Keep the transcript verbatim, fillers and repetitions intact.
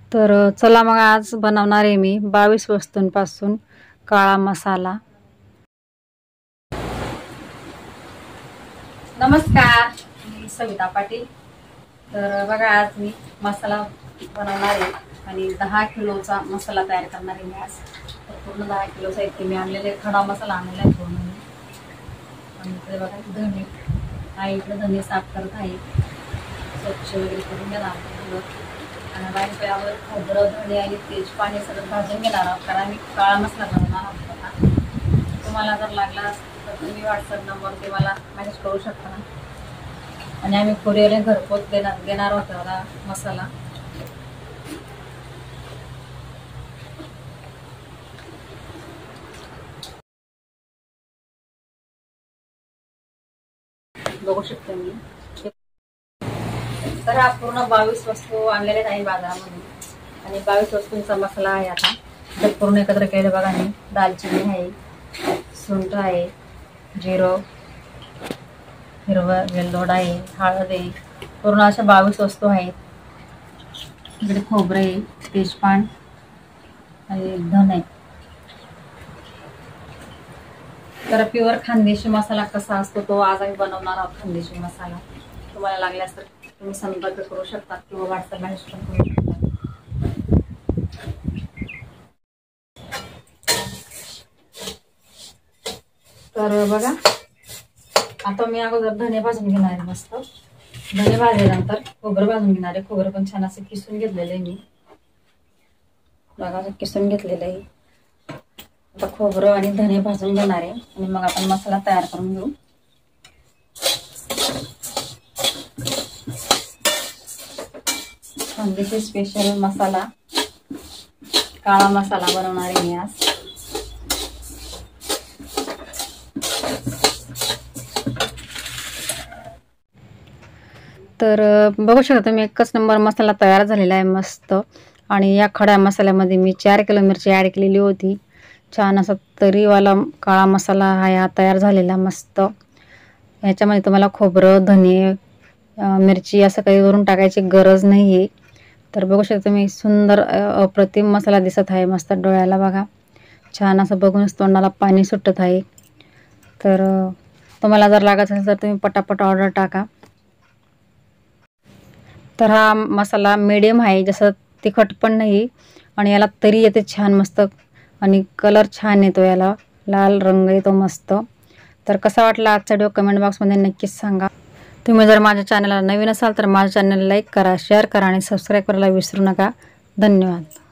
तर चला मग आज बनवणार आहे मी बावीस वस्तूंपासून काळा मसाला। नमस्कार, मी सविता पाटील। तर बघा आज मी मसाला बनवणार आहे आणि दहा किलोचा मसाला तयार करणार आहे मी आज। तर पूर्ण दहा किलो साहित्य मी आणलेले, खडा मसाला आणलेला आहे पूर्ण मी। आणि इकडे बघा धणे आहे, इकडे धणे साफ करत आहे, स्वच्छ वगैरे करून घेणार आणि बारीकवर खोबरं धणे आणि तेजपान सगळं भाजून घेणार आहोत, कारण आम्ही काळा मसाला बनवणार आहोत। तुम्हाला जर लागला तर तुम्ही व्हॉट्सअप नंबरवरती मला मॅसेज करू शकता आणि आम्ही कुरिअरने घरपोच देणार देणार आहोत बघा मसाला। बघू शकता मी। तर हा पूर्ण बावीस वस्तू आणलेले आहे बाजारामधून आणि बावीस वस्तूंचा मसाला आहे। आता तर पूर्ण एकत्र केले बघा मी। दालचिनी आहे, सुंठ आहे, जिरं, हिरवा वेलदोडा आहे, हळद आहे, पूर्ण अशा बावीस वस्तू आहेत। इकडे खोबरे आहे, तेजपान आणि धणे। तर प्युअर खानदेशी मसाला कसा असतो तो आज आम्ही बनवणार आहोत। खानदेशी मसाला तुम्हाला लागल्यास तर तुम्ही संपर्क करू शकता किंवा व्हॉट्सअप मेसेज पण करू शकता। तर बघा आता मी अगोदर धने भाजून घेणार आहे मस्त। धने भाजल्यानंतर खोबरं भाजून घेणार आहे। खोबरं पण छान असं किसून घेतलेलं आहे मी, बघा किसून घेतलेलं आहे। आता खोबरं आणि धने भाजून घेणार आहे आणि मग आपण मसाला तयार करून घेऊ। खानदेशी स्पेशल मसाला काळा मसाला बनवणार आहे मी आज। तर बघू शकता तुम्ही, एकच नंबर मसाला तयार झालेला आहे मस्त। आणि या खड्या मसाल्यामध्ये मी चार किलो मिरची ॲड केलेली होती। छान असा तरीवाला काळा मसाला हा या तयार झालेला मस्त। ह्याच्यामध्ये तुम्हाला खोबरं धने मिरची असं काही वरून टाकायची गरज नाही आहे। तर बघू शकता तुम्ही, सुंदर अप्रतिम मसाला दिसत आहे मस्त डोळ्याला बघा। छान असं बघूनच तोंडाला पाणी सुटत आहे। तर तुम्हाला जर लागत असेल तर तुम्ही पटापट ऑर्डर टाका। तर हा मसाला मीडियम आहे, जसं तिखट पण नाही आणि याला तरी येते छान मस्त आणि कलर छान येतो, याला लाल रंग येतो मस्त। तर कसा वाटला आजचा व्हिडिओ कमेंट बॉक्समध्ये नक्कीच सांगा। तुम्ही जर माझ्या चॅनलला नवीन असाल तर माझ्या चॅनलला लाईक करा, शेअर करा आणि सबस्क्राईब करायला विसरू नका। धन्यवाद।